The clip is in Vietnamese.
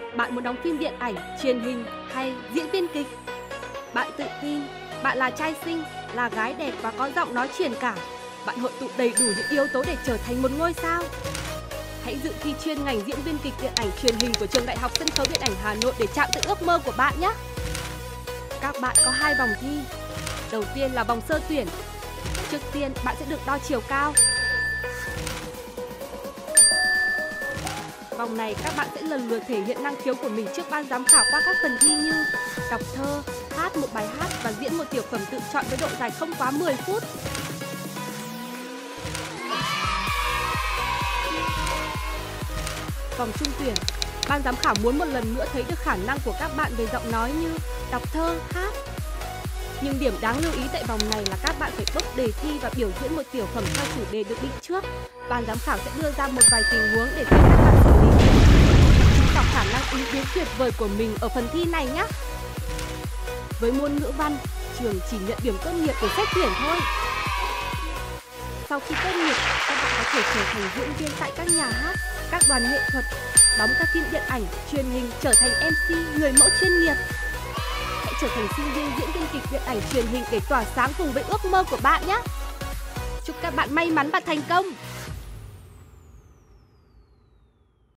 Bạn muốn đóng phim điện ảnh, truyền hình hay diễn viên kịch? Bạn tự tin, bạn là trai xinh, là gái đẹp và có giọng nói truyền cảm. Bạn hội tụ đầy đủ những yếu tố để trở thành một ngôi sao. Hãy dự thi chuyên ngành diễn viên kịch điện ảnh truyền hình của Trường Đại học Sân khấu Điện ảnh Hà Nội để chạm tới ước mơ của bạn nhé. Các bạn có 2 vòng thi. Đầu tiên là vòng sơ tuyển. Trước tiên bạn sẽ được đo chiều cao. Vòng này các bạn sẽ lần lượt thể hiện năng khiếu của mình trước ban giám khảo qua các phần thi như đọc thơ, hát một bài hát và diễn một tiểu phẩm tự chọn với độ dài không quá 10 phút. Vòng trung tuyển, ban giám khảo muốn một lần nữa thấy được khả năng của các bạn về giọng nói như đọc thơ, hát. Nhưng điểm đáng lưu ý tại vòng này là các bạn phải bốc đề thi và biểu diễn một tiểu phẩm theo chủ đề được định trước. Ban giám khảo sẽ đưa ra một vài tình huống để xem các bạn xử lý, chứng tỏ khả năng ứng biến tuyệt vời của mình ở phần thi này nhé. Với môn ngữ văn, trường chỉ nhận điểm tốt nghiệp để xét tuyển thôi. Sau khi tốt nghiệp, các bạn có thể trở thành diễn viên tại các nhà hát, các đoàn nghệ thuật, đóng các phim điện ảnh, truyền hình, trở thành MC, người mẫu chuyên nghiệp. Hãy trở thành sinh viên diễn viên kịch điện ảnh truyền hình để tỏa sáng cùng với ước mơ của bạn nhé. Chúc các bạn may mắn và thành công!